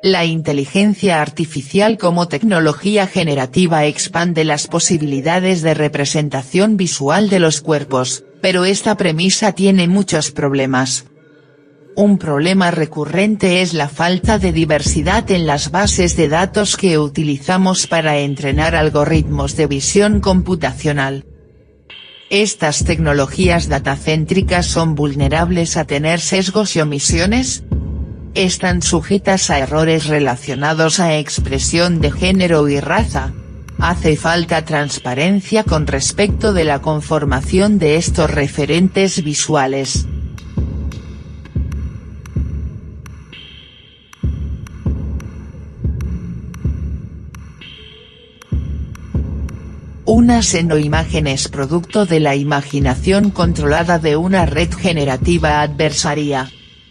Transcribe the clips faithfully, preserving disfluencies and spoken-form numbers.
La inteligencia artificial como tecnología generativa expande las posibilidades de representación visual de los cuerpos, pero esta premisa tiene muchos problemas. Un problema recurrente es la falta de diversidad en las bases de datos que utilizamos para entrenar algoritmos de visión computacional. Estas tecnologías datacéntricas son vulnerables a tener sesgos y omisiones. Están sujetas a errores relacionados a expresión de género y raza. Hace falta transparencia con respecto de la conformación de estos referentes visuales. Una xenoimagen es producto de la imaginación controlada de una red generativa adversaria.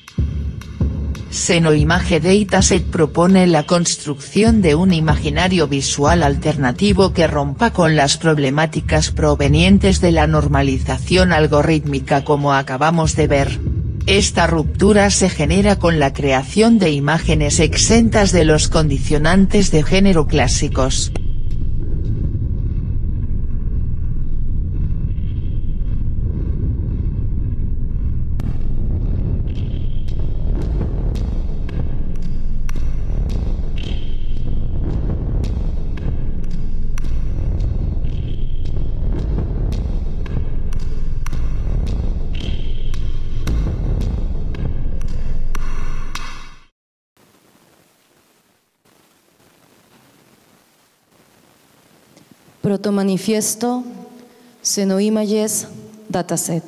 Xenoimage Dataset propone la construcción de un imaginario visual alternativo que rompa con las problemáticas provenientes de la normalización algorítmica como acabamos de ver. Esta ruptura se genera con la creación de imágenes exentas de los condicionantes de género clásicos. Protomanifiesto Xenoimages Dataset.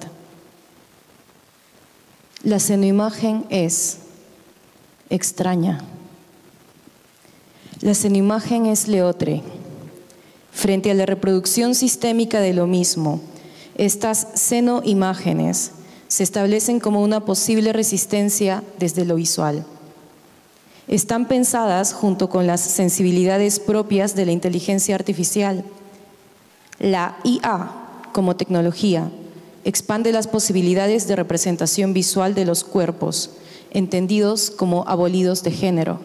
La xenoimagen es extraña. La xenoimagen es leotre. Frente a la reproducción sistémica de lo mismo, estas xenoimágenes se establecen como una posible resistencia desde lo visual. Están pensadas junto con las sensibilidades propias de la inteligencia artificial. La I A, como tecnología, expande las posibilidades de representación visual de los cuerpos, entendidos como abolidos de género.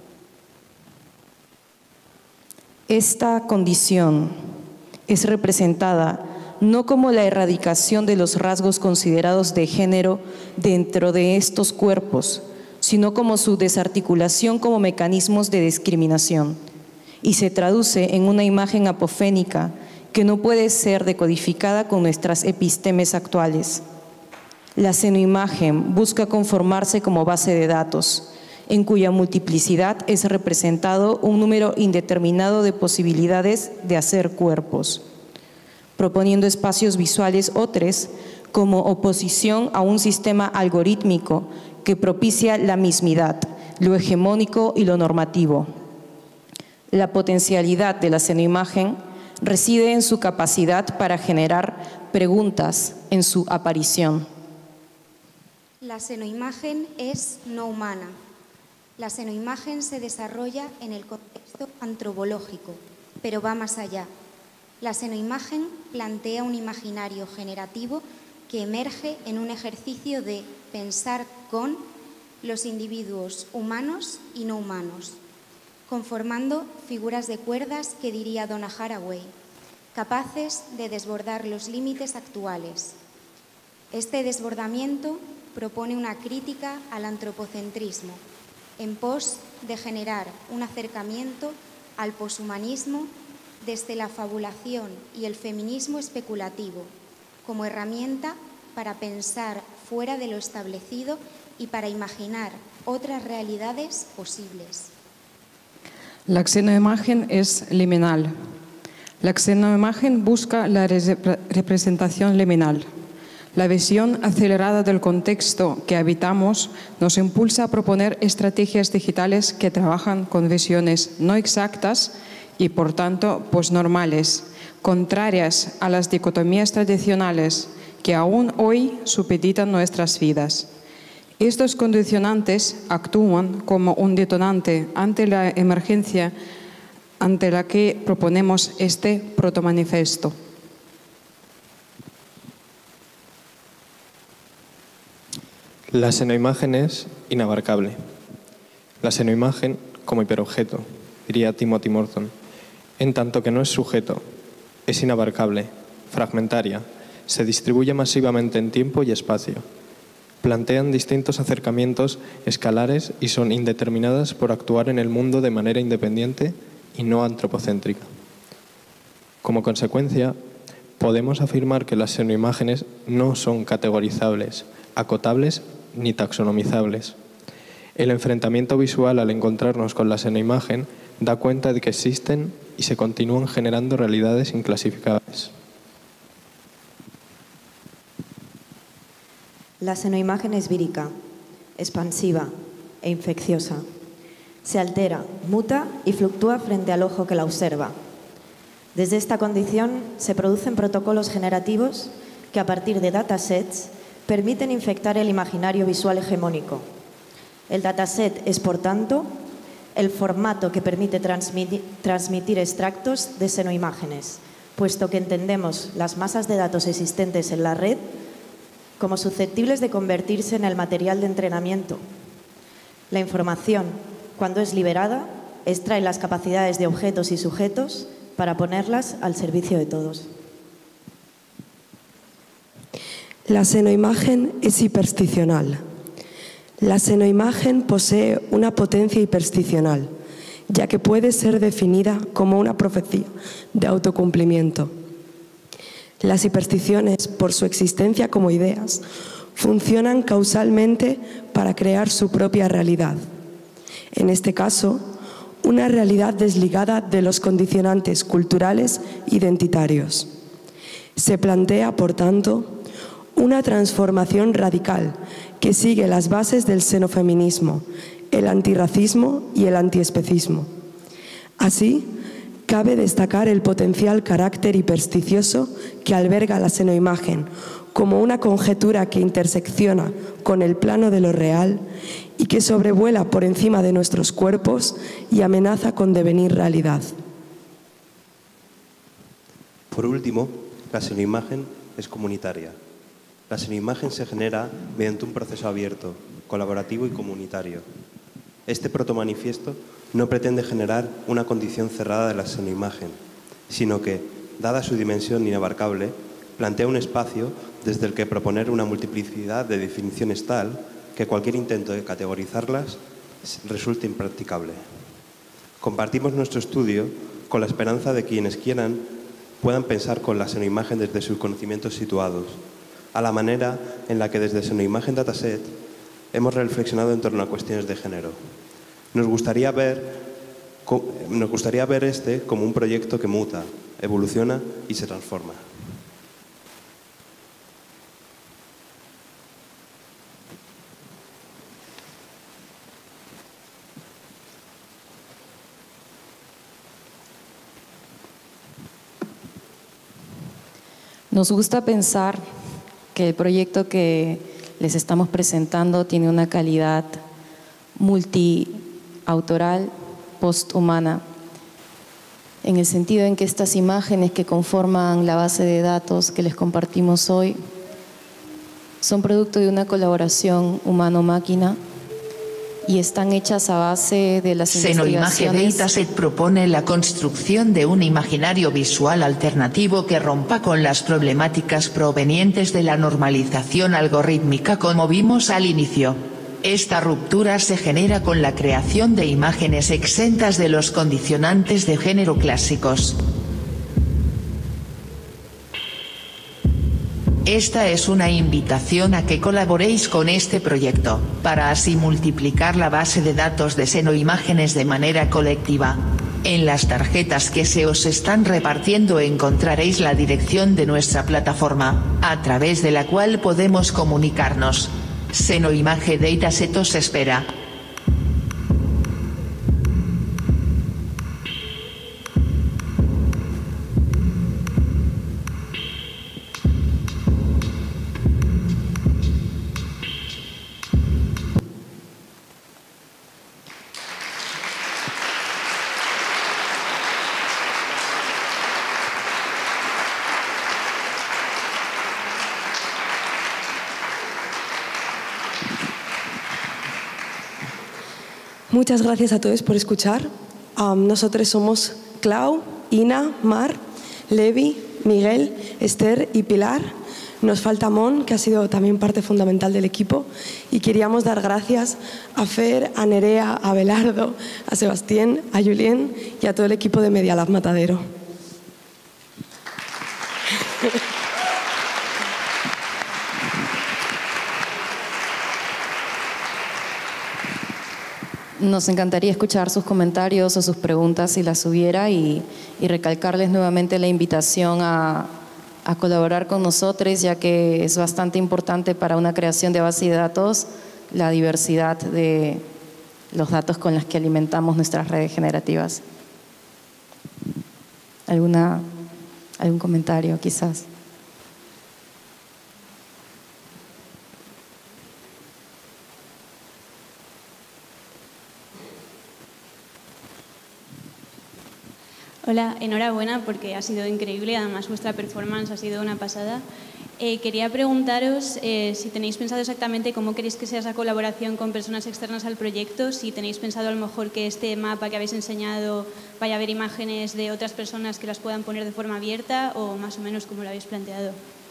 Esta condición es representada no como la erradicación de los rasgos considerados de género dentro de estos cuerpos, sino como su desarticulación como mecanismos de discriminación, y se traduce en una imagen apofénica que no puede ser decodificada con nuestras epistemes actuales. La xenoimagen busca conformarse como base de datos, en cuya multiplicidad es representado un número indeterminado de posibilidades de hacer cuerpos, proponiendo espacios visuales otros como oposición a un sistema algorítmico que propicia la mismidad, lo hegemónico y lo normativo. La potencialidad de la xenoimagen reside en su capacidad para generar preguntas en su aparición. La xenoimagen es no humana. La xenoimagen se desarrolla en el contexto antropológico, pero va más allá. La xenoimagen plantea un imaginario generativo que emerge en un ejercicio de pensar con los individuos humanos y no humanos, conformando figuras de cuerdas que diría Donna Haraway, capaces de desbordar los límites actuales. Este desbordamiento propone una crítica al antropocentrismo, en pos de generar un acercamiento al poshumanismo desde la fabulación y el feminismo especulativo, como herramienta para pensar fuera de lo establecido y para imaginar otras realidades posibles. La xenoimagen es liminal. La xenoimagen busca la representación liminal. La visión acelerada del contexto que habitamos nos impulsa a proponer estrategias digitales que trabajan con visiones no exactas y, por tanto, posnormales, contrarias a las dicotomías tradicionales que aún hoy supeditan nuestras vidas. Estos condicionantes actúan como un detonante ante la emergencia ante la que proponemos este protomanifiesto. La xenoimagen es inabarcable. La xenoimagen como hiperobjeto, diría Timothy Morton, en tanto que no es sujeto, es inabarcable, fragmentaria, se distribuye masivamente en tiempo y espacio. Plantean distintos acercamientos escalares y son indeterminadas por actuar en el mundo de manera independiente y no antropocéntrica. Como consecuencia, podemos afirmar que las senoimágenes no son categorizables, acotables ni taxonomizables. El enfrentamiento visual al encontrarnos con la senoimagen da cuenta de que existen y se continúan generando realidades inclasificables. La senoimagen es vírica, expansiva e infecciosa. Se altera, muta y fluctúa frente al ojo que la observa. Desde esta condición se producen protocolos generativos que a partir de datasets permiten infectar el imaginario visual hegemónico. El dataset es, por tanto, el formato que permite transmitir, transmitir extractos de senoimágenes, puesto que entendemos las masas de datos existentes en la red como susceptibles de convertirse en el material de entrenamiento. La información, cuando es liberada, extrae las capacidades de objetos y sujetos para ponerlas al servicio de todos. La senoimagen es hipersticional. La senoimagen posee una potencia hipersticional, ya que puede ser definida como una profecía de autocumplimiento. Las hipersticiones, por su existencia como ideas, funcionan causalmente para crear su propia realidad. En este caso, una realidad desligada de los condicionantes culturales identitarios. Se plantea, por tanto, una transformación radical que sigue las bases del xenofeminismo, el antirracismo y el antiespecismo. Así, cabe destacar el potencial carácter hipersticioso que alberga la senoimagen como una conjetura que intersecciona con el plano de lo real y que sobrevuela por encima de nuestros cuerpos y amenaza con devenir realidad. Por último, la senoimagen es comunitaria. La senoimagen se genera mediante un proceso abierto, colaborativo y comunitario. Este protomanifiesto no pretende generar una condición cerrada de la senoimagen, sino que, dada su dimensión inabarcable, plantea un espacio desde el que proponer una multiplicidad de definiciones tal que cualquier intento de categorizarlas resulte impracticable. Compartimos nuestro estudio con la esperanza de quienes quieran puedan pensar con la senoimagen desde sus conocimientos situados, a la manera en la que desde Senoimagen Dataset hemos reflexionado en torno a cuestiones de género. Nos gustaría ver, nos gustaría ver este como un proyecto que muta, evoluciona y se transforma. Nos gusta pensar que el proyecto que les estamos presentando tiene una calidad multiautoral, posthumana, en el sentido en que estas imágenes que conforman la base de datos que les compartimos hoy son producto de una colaboración humano-máquina y están hechas a base de las Senoimage investigaciones. Dataset propone la construcción de un imaginario visual alternativo que rompa con las problemáticas provenientes de la normalización algorítmica como vimos al inicio. Esta ruptura se genera con la creación de imágenes exentas de los condicionantes de género clásicos. Esta es una invitación a que colaboréis con este proyecto, para así multiplicar la base de datos de senoimágenes de manera colectiva. En las tarjetas que se os están repartiendo encontraréis la dirección de nuestra plataforma, a través de la cual podemos comunicarnos. Senoimage Dataset os espera. Muchas gracias a todos por escuchar. Um, nosotros somos Clau, Ina, Mar, Levi, Miguel, Esther y Pilar. Nos falta Mon, que ha sido también parte fundamental del equipo. Y queríamos dar gracias a Fer, a Nerea, a Belardo, a Sebastián, a Julien y a todo el equipo de Media Lab Matadero. Nos encantaría escuchar sus comentarios o sus preguntas si las hubiera y, y recalcarles nuevamente la invitación a, a colaborar con nosotros, ya que es bastante importante para una creación de base de datos la diversidad de los datos con los que alimentamos nuestras redes generativas. ¿Alguna, algún comentario quizás? Hola, enhorabuena porque ha sido increíble, además vuestra performance ha sido una pasada. Eh, quería preguntaros eh, si tenéis pensado exactamente cómo queréis que sea esa colaboración con personas externas al proyecto, si tenéis pensado a lo mejor que este mapa que habéis enseñado vaya a haber imágenes de otras personas que las puedan poner de forma abierta o más o menos cómo lo habéis planteado.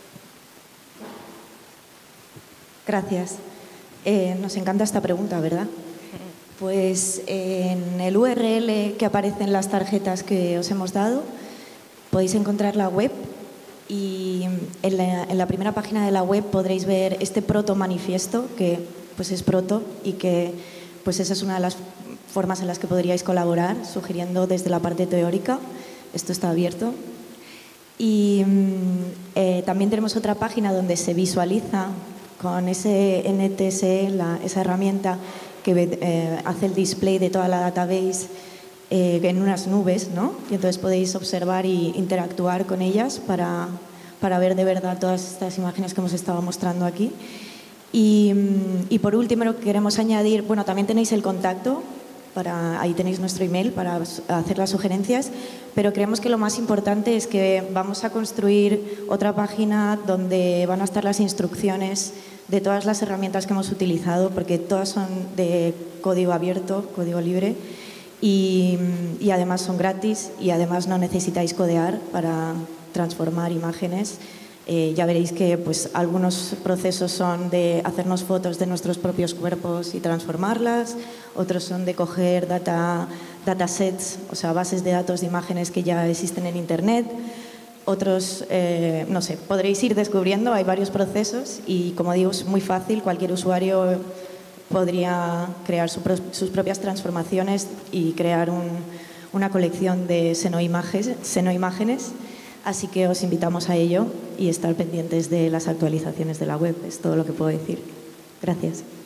Gracias. Eh, nos encanta esta pregunta, ¿verdad? Pues en el U R L que aparece en las tarjetas que os hemos dado podéis encontrar la web y en la, en la primera página de la web podréis ver este proto manifiesto que pues es proto y que pues esa es una de las formas en las que podríais colaborar, sugiriendo desde la parte teórica. Esto está abierto. Y eh, también tenemos otra página donde se visualiza con ese N T S E, la, esa herramienta que eh, hace el display de toda la database eh, en unas nubes, ¿no? Y entonces podéis observar y interactuar con ellas para, para ver de verdad todas estas imágenes que hemos estado mostrando aquí. Y, y por último queremos añadir, bueno, también tenéis el contacto, para, ahí tenéis nuestro email para hacer las sugerencias, pero creemos que lo más importante es que vamos a construir otra página donde van a estar las instrucciones de todas las herramientas que hemos utilizado, porque todas son de código abierto, código libre, y, y además son gratis y además no necesitáis codear para transformar imágenes. Eh, ya veréis que pues, algunos procesos son de hacernos fotos de nuestros propios cuerpos y transformarlas, otros son de coger data, datasets, o sea, bases de datos de imágenes que ya existen en Internet. Otros, eh, no sé, podréis ir descubriendo, hay varios procesos y, como digo, es muy fácil, cualquier usuario podría crear su pro, sus propias transformaciones y crear un, una colección de senoimágenes, senoimágenes, así que os invitamos a ello y estar pendientes de las actualizaciones de la web, es todo lo que puedo decir. Gracias.